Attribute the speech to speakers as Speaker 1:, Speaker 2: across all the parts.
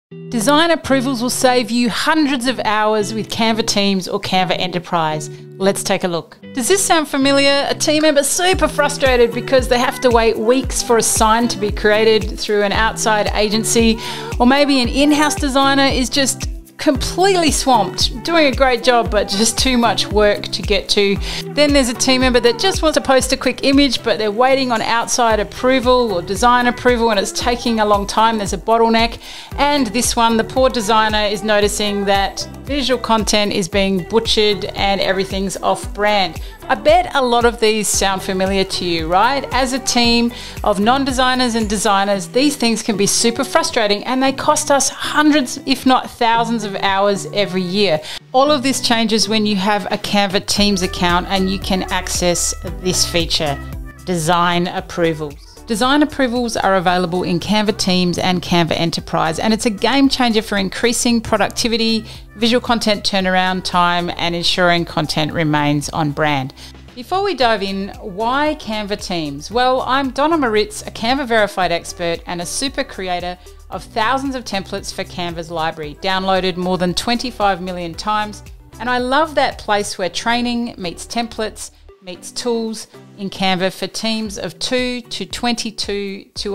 Speaker 1: Design approvals will save you hundreds of hours with Canva Teams or Canva Enterprise. Let's take a look. Does this sound familiar? A team member super frustrated because they have to wait weeks for a sign to be created through an outside agency, or maybe an in-house designer is just completely swamped, doing a great job but just too much work to get to. Then there's a team member that just wants to post a quick image but they're waiting on outside approval or design approval and it's taking a long time. There's a bottleneck. And this one, the poor designer is noticing that visual content is being butchered and everything's off brand. I bet a lot of these sound familiar to you, right? As a team of non-designers and designers, these things can be super frustrating and they cost us hundreds, if not thousands of hours every year. All of this changes when you have a Canva Teams account and you can access this feature, Design Approvals. Design approvals are available in Canva Teams and Canva Enterprise, and it's a game changer for increasing productivity, visual content turnaround time, and ensuring content remains on brand. Before we dive in, why Canva Teams? Well, I'm Donna Moritz, a Canva verified expert and a super creator of thousands of templates for Canva's library, downloaded more than 25 million times, and I love that place where training meets templates, meets tools in Canva for teams of 2 to 22 to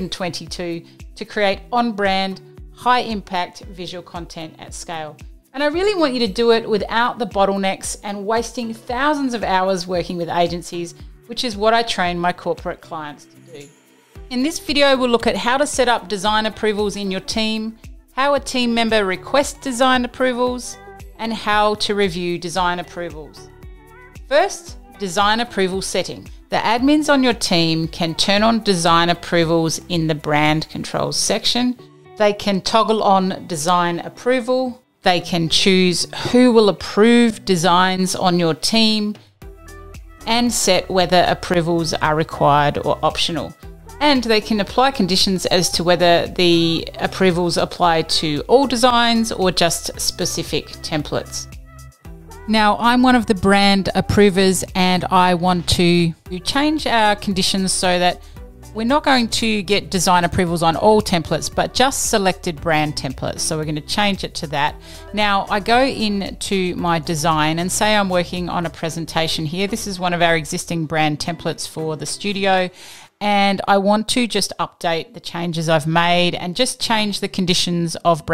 Speaker 1: 122 to create on-brand, high-impact visual content at scale. And I really want you to do it without the bottlenecks and wasting thousands of hours working with agencies, which is what I train my corporate clients to do. In this video, we'll look at how to set up design approvals in your team, how a team member requests design approvals, and how to review design approvals. First, design approval setting. The admins on your team can turn on design approvals in the brand controls section. They can toggle on design approval. They can choose who will approve designs on your team and set whether approvals are required or optional. And they can apply conditions as to whether the approvals apply to all designs or just specific templates. Now, I'm one of the brand approvers and I want to change our conditions so that we're not going to get design approvals on all templates, but just selected brand templates. So we're going to change it to that. Now, I go into my design and say I'm working on a presentation here. This is one of our existing brand templates for the studio. And I want to just update the changes I've made and just change the conditions of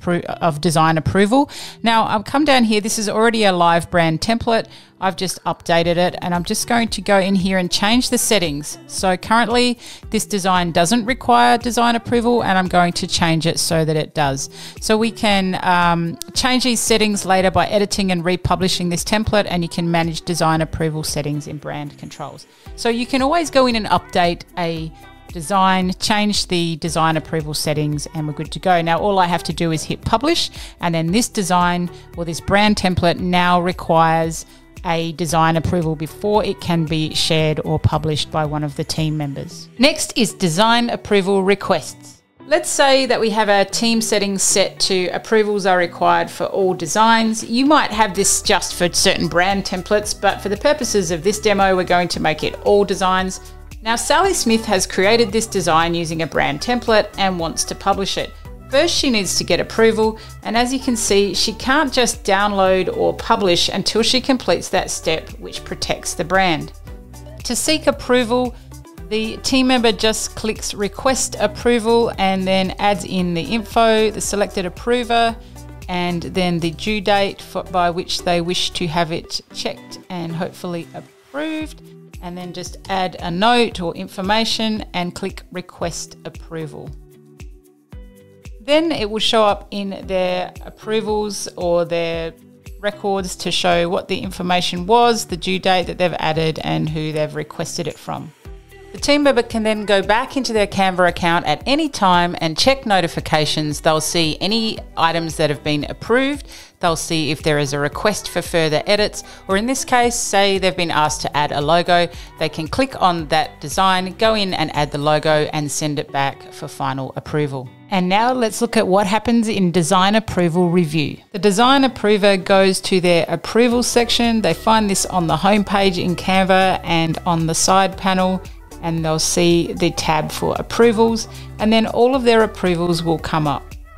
Speaker 1: design approval. Now I've come down here. This is already a live brand template. I've just updated it and I'm just going to go in here and change the settings. So currently this design doesn't require design approval and I'm going to change it so that it does. So we can change these settings later by editing and republishing this template, and you can manage design approval settings in brand controls. So you can always go in and update a design, change the design approval settings, and we're good to go. Now all I have to do is hit publish, and then this design or this brand template now requires a design approval before it can be shared or published by one of the team members. Next is design approval requests. Let's say that we have our team settings set to approvals are required for all designs. You might have this just for certain brand templates, but for the purposes of this demo, we're going to make it all designs. Now, Sally Smith has created this design using a brand template and wants to publish it. First, she needs to get approval, and as you can see, she can't just download or publish until she completes that step, which protects the brand. To seek approval, the team member just clicks request approval and then adds in the info, the selected approver, and then the due date by which they wish to have it checked and hopefully approved, and then just add a note or information and click request approval. Then it will show up in their approvals or their records to show what the information was, the due date that they've added, and who they've requested it from. The team member can then go back into their Canva account at any time and check notifications. They'll see any items that have been approved. They'll see if there is a request for further edits, or in this case, say they've been asked to add a logo. They can click on that design, go in and add the logo and send it back for final approval. And now let's look at what happens in design approval review. The design approver goes to their approval section. They find this on the home page in Canva and on the side panel, and they'll see the tab for approvals, and then all of their approvals will come up.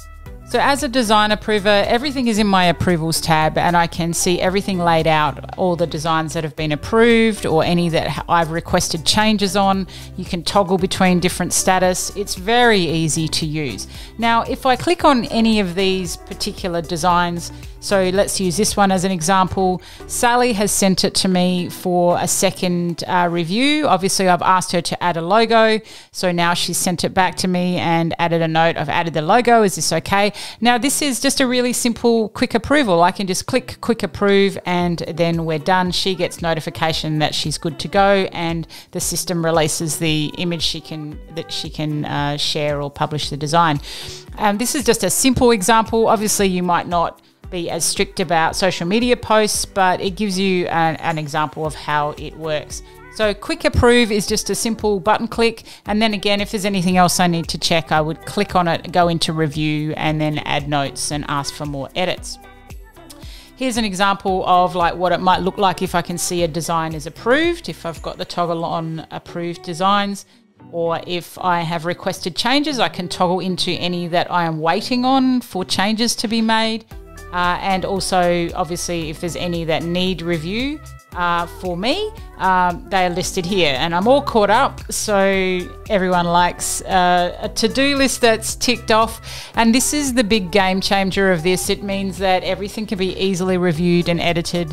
Speaker 1: So as a design approver, everything is in my approvals tab and I can see everything laid out, all the designs that have been approved or any that I've requested changes on. You can toggle between different status. It's very easy to use. Now, if I click on any of these particular designs, so let's use this one as an example. Sally has sent it to me for a second review. Obviously, I've asked her to add a logo. So now she's sent it back to me and added a note. I've added the logo. Is this okay? Now, this is just a really simple quick approval. I can just click quick approve and then we're done. She gets notification that she's good to go and the system releases the image that she can share or publish the design. This is just a simple example. Obviously, you might not be as strict about social media posts, but it gives you an example of how it works. So quick approve is just a simple button click. And then again, if there's anything else I need to check, I would click on it, go into review and then add notes and ask for more edits. Here's an example of like what it might look like if I can see a design is approved, if I've got the toggle on approved designs, or if I have requested changes, I can toggle into any that I am waiting on for changes to be made. And also, obviously, if there's any that need review for me, they are listed here. And I'm all caught up, so everyone likes a to-do list that's ticked off. And this is the big game changer of this. It means that everything can be easily reviewed and edited,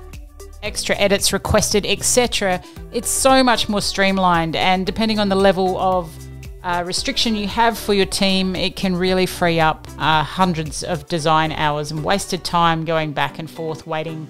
Speaker 1: extra edits requested, etc. It's so much more streamlined, and depending on the level of restriction you have for your team, it can really free up hundreds of design hours and wasted time going back and forth waiting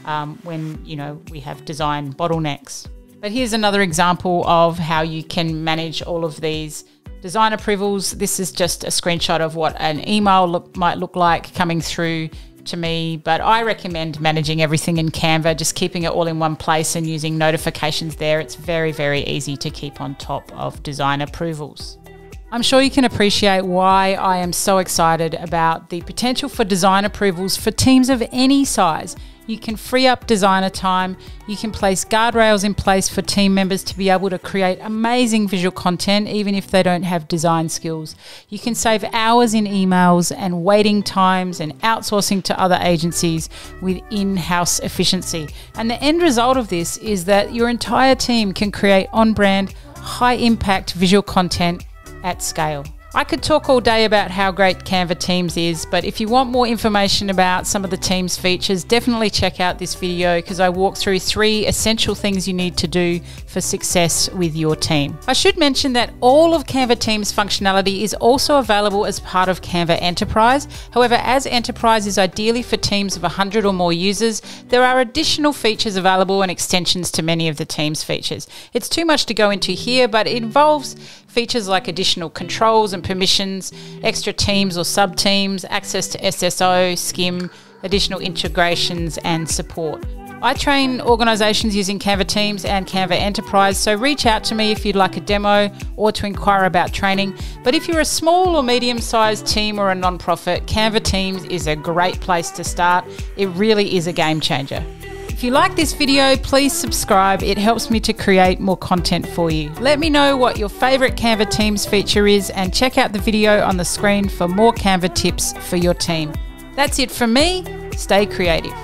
Speaker 1: when we have design bottlenecks. But here's another example of how you can manage all of these design approvals. This is just a screenshot of what an email might look like coming through to me, but I recommend managing everything in Canva, just keeping it all in one place and using notifications there. It's very, very easy to keep on top of design approvals. I'm sure you can appreciate why I am so excited about the potential for design approvals for teams of any size. You can free up designer time. You can place guardrails in place for team members to be able to create amazing visual content, even if they don't have design skills. You can save hours in emails and waiting times and outsourcing to other agencies with in-house efficiency. And the end result of this is that your entire team can create on-brand, high-impact visual content at scale. I could talk all day about how great Canva Teams is, but if you want more information about some of the Teams features, definitely check out this video because I walk through 3 essential things you need to do for success with your team. I should mention that all of Canva Teams functionality is also available as part of Canva Enterprise. However, as Enterprise is ideally for teams of 100 or more users, there are additional features available and extensions to many of the Teams features. It's too much to go into here, but it involves features like additional controls and permissions, extra teams or sub-teams, access to SSO, Skim, additional integrations and support. I train organisations using Canva Teams and Canva Enterprise, so reach out to me if you'd like a demo or to inquire about training. But if you're a small or medium-sized team or a non-profit, Canva Teams is a great place to start. It really is a game changer. If you like this video, please subscribe. It helps me to create more content for you. Let me know what your favourite Canva Teams feature is and check out the video on the screen for more Canva tips for your team. That's it from me. Stay creative.